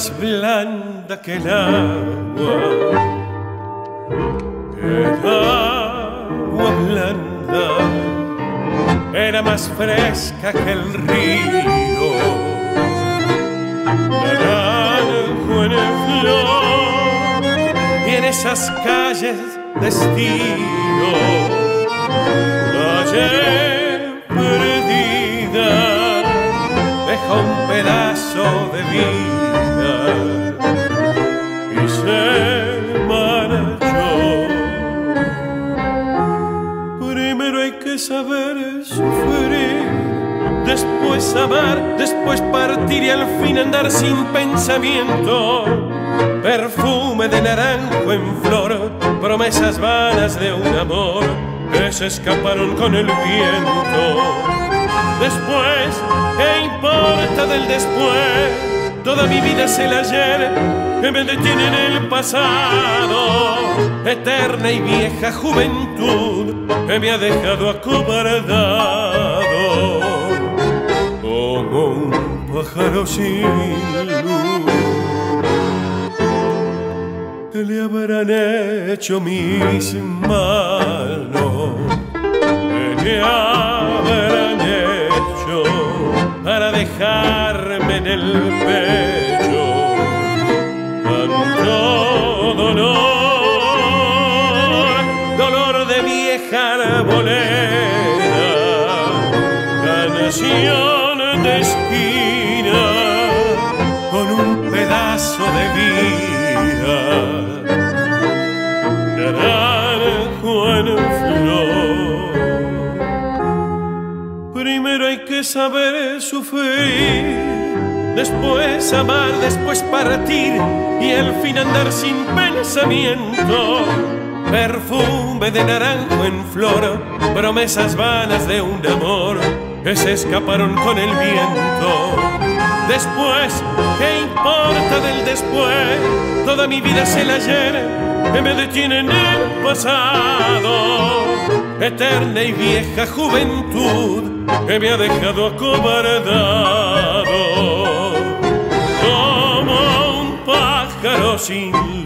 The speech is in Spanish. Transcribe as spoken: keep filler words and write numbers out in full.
más blanda que el agua, el agua blanda era más fresca que el río, naranjo en flor y en esas calles destino, ayer perdida deja un pedazo de vida y se marchó. Primero hay que saber sufrir, después amar, después partir y al fin andar sin pensamiento. Perfume de naranjo en flor, promesas vanas de un amor que se escaparon con el viento. Después, ¿qué importa del después? Toda mi vida es el ayer que me detiene en el pasado. Eterna y vieja juventud que me ha dejado acobardado como un pájaro sin luz. ¿Qué le habrán hecho mis manos? ¿Qué le habrán hecho para dejarme en el pecho tanto dolor? Dolor de vieja arboleda, canción de esquina con un pedazo de vida, naranjo en flor. Primero hay que saber sufrir, después amar, después partir y al fin andar sin pensamiento. Perfume de naranjo en flor, promesas vanas de un amor que se escaparon con el viento. Después, ¿qué importa del después? Toda mi vida es el ayer que me detiene en el pasado. Eterna y vieja juventud que me ha dejado acobardado como un pájaro sin